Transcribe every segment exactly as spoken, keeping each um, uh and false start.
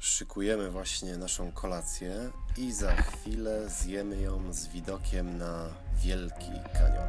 Szykujemy właśnie naszą kolację i za chwilę zjemy ją z widokiem na Wielki Kanion.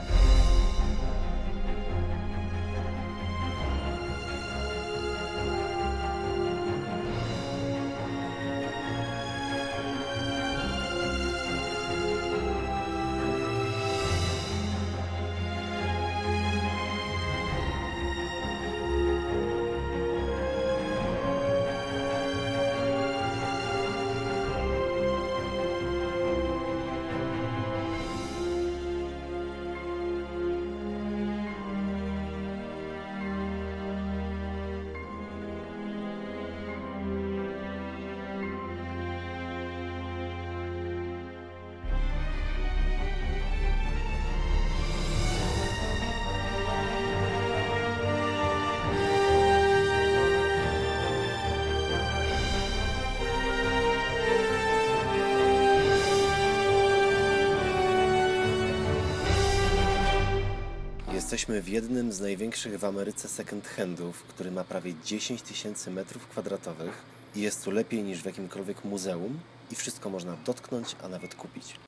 Jesteśmy w jednym z największych w Ameryce second handów, który ma prawie dziesięć tysięcy metrów kwadratowych i jest tu lepiej niż w jakimkolwiek muzeum i wszystko można dotknąć, a nawet kupić.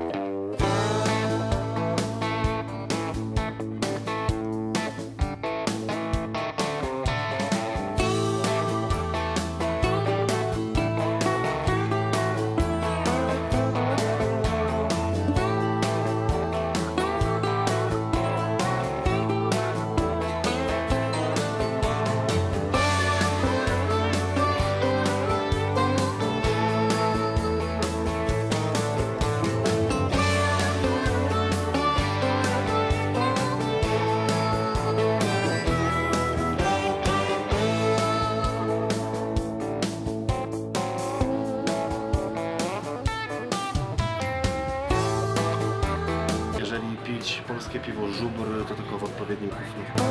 Pić polskie piwo żubr to tylko w odpowiednim kuflu.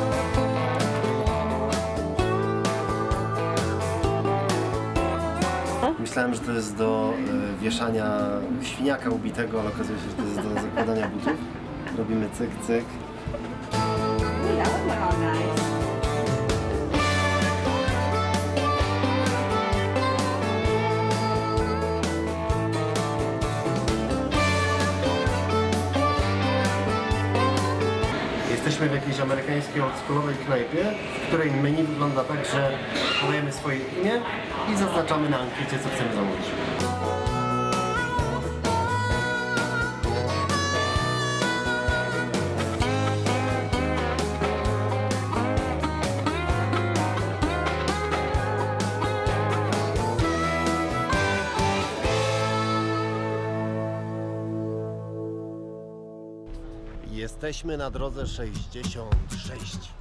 Myślałem, że to jest do y, wieszania świniaka ubitego, ale okazuje się, że to jest do zakładania butów. Robimy cyk, cyk. Jesteśmy w jakiejś amerykańskiej oldschoolowej knajpie, w której menu wygląda tak, że podajemy swoje imię i zaznaczamy na ankiecie, co chcemy zamówić. Jesteśmy na drodze sześćdziesiąt sześć.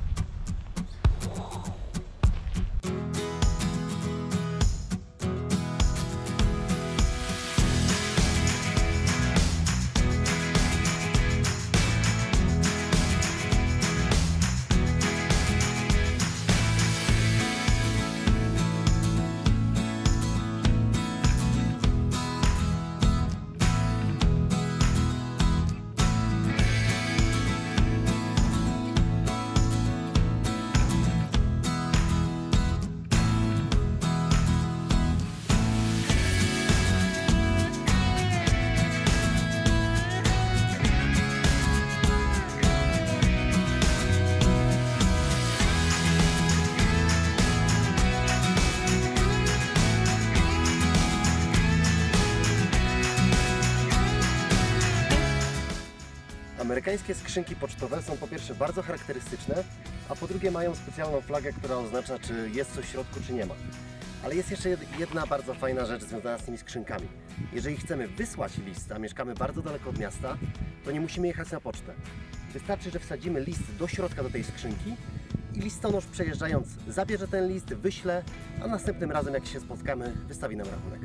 Amerykańskie skrzynki pocztowe są po pierwsze bardzo charakterystyczne, a po drugie mają specjalną flagę, która oznacza, czy jest coś w środku, czy nie ma. Ale jest jeszcze jedna bardzo fajna rzecz związana z tymi skrzynkami. Jeżeli chcemy wysłać list, a mieszkamy bardzo daleko od miasta, to nie musimy jechać na pocztę. Wystarczy, że wsadzimy list do środka do tej skrzynki i listonosz przejeżdżając zabierze ten list, wyśle, a następnym razem jak się spotkamy, wystawi nam rachunek.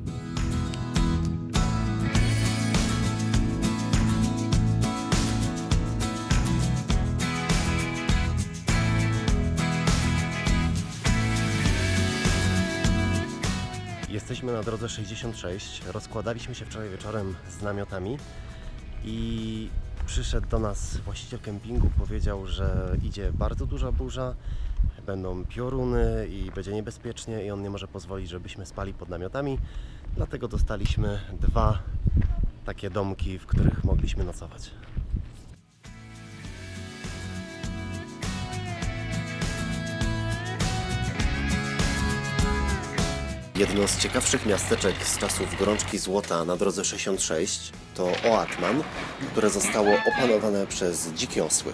Jesteśmy na drodze sześćdziesiąt sześć, rozkładaliśmy się wczoraj wieczorem z namiotami i przyszedł do nas właściciel kempingu, powiedział, że idzie bardzo duża burza, będą pioruny i będzie niebezpiecznie i on nie może pozwolić, żebyśmy spali pod namiotami. Dlatego dostaliśmy dwa takie domki, w których mogliśmy nocować. Jedno z ciekawszych miasteczek z czasów gorączki złota na drodze sześćdziesiąt sześć to Oatman, które zostało opanowane przez dzikie osły.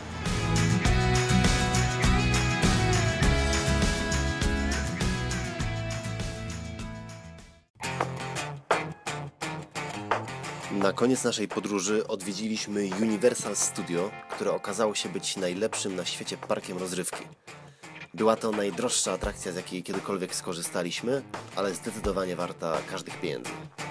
Na koniec naszej podróży odwiedziliśmy Universal Studio, które okazało się być najlepszym na świecie parkiem rozrywki. Była to najdroższa atrakcja, z jakiej kiedykolwiek skorzystaliśmy, ale zdecydowanie warta każdych pieniędzy.